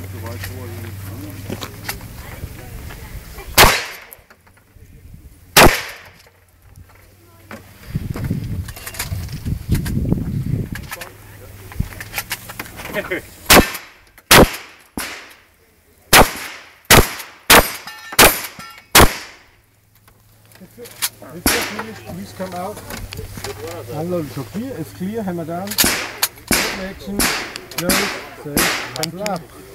Please come out. Unload so clear. It's clear. Hammer down. Action. Close. Safe. Hands up.